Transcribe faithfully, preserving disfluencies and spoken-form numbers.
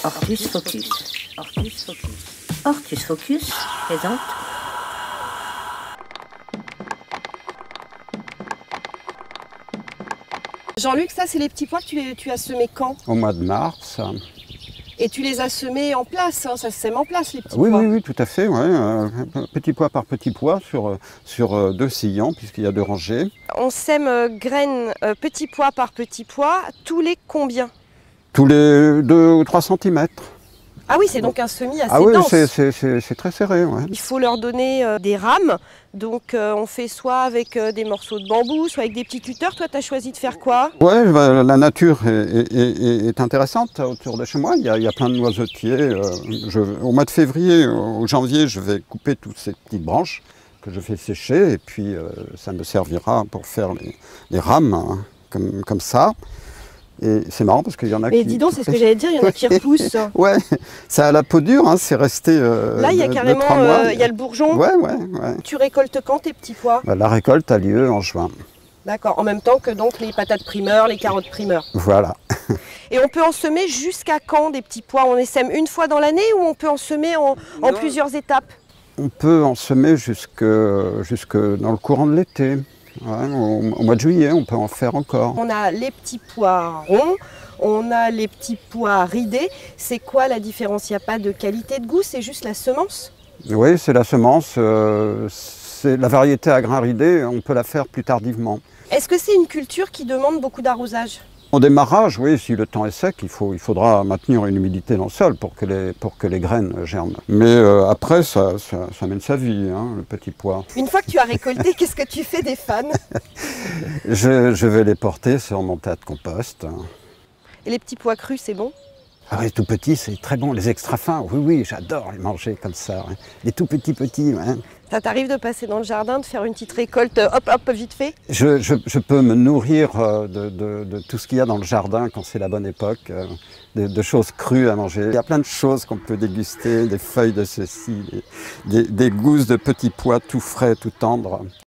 Hortus Focus. Hortus Focus. Hortus Focus présente. Jean-Luc, ça c'est les petits pois que tu, les, tu as semés quand? Au mois de mars. Et tu les as semés en place, hein, ça se sème en place les petits Oui, pois? oui, oui, tout à fait. Ouais. Euh, petit pois par petit pois sur, sur deux sillons, puisqu'il y a deux rangées. On sème euh, graines euh, petit pois par petit pois, tous les combien? Tous les deux ou trois centimètres. Ah oui, c'est donc un semis assez Ah oui, dense. c'est très serré. Ouais. Il faut leur donner euh, des rames, donc euh, on fait soit avec euh, des morceaux de bambou, soit avec des petits tuteurs. Toi, tu as choisi de faire quoi? Oui, bah, la nature est, est, est, est intéressante autour de chez moi. Il y a, il y a plein de noisetiers. Euh, je, au mois de février, au janvier, je vais couper toutes ces petites branches que je fais sécher et puis euh, ça me servira pour faire les, les rames hein, comme, comme ça. Et c'est marrant parce qu'il y en a Mais qui... dis donc, c'est ce que j'allais dire, il y en a qui repoussent. Ouais, ça a la peau dure, hein, c'est resté euh, Là, il y a de, carrément, de trois mois. euh, il y a le bourgeon. Ouais, ouais, ouais. Tu récoltes quand tes petits pois? Bah, la récolte a lieu en juin. D'accord, en même temps que donc les patates primeurs, les carottes primeurs. Voilà. Et on peut en semer jusqu'à quand des petits pois? On les sème une fois dans l'année ou on peut en semer en, en plusieurs étapes? On peut en semer jusque, jusque dans le courant de l'été. Ouais, au, au mois de juillet, on peut en faire encore. On a les petits pois ronds, on a les petits pois ridés. C'est quoi la différence? Il n'y a pas de qualité de goût, c'est juste la semence? Oui, c'est la semence. Euh, c'est la variété à grains ridés, on peut la faire plus tardivement. Est-ce que c'est une culture qui demande beaucoup d'arrosage? Au démarrage, oui, si le temps est sec, il, faut, il faudra maintenir une humidité dans le sol pour que les, pour que les graines germent. Mais euh, après, ça, ça, ça mène sa vie, hein, le petit pois. Une fois que tu as récolté, qu'est-ce que tu fais des fans? je, je vais les porter sur mon tas de compost. Et les petits pois crus, c'est bon? Ah oui, tout petits, c'est très bon. Les extra fins, oui, oui, j'adore les manger comme ça. Ouais. Les tout petits petits, ouais. Ça t'arrive de passer dans le jardin, de faire une petite récolte, hop, hop, vite fait? Je, je, je peux me nourrir de, de, de tout ce qu'il y a dans le jardin quand c'est la bonne époque, de, de choses crues à manger. Il y a plein de choses qu'on peut déguster, des feuilles de ceci, des, des, des gousses de petits pois tout frais, tout tendres.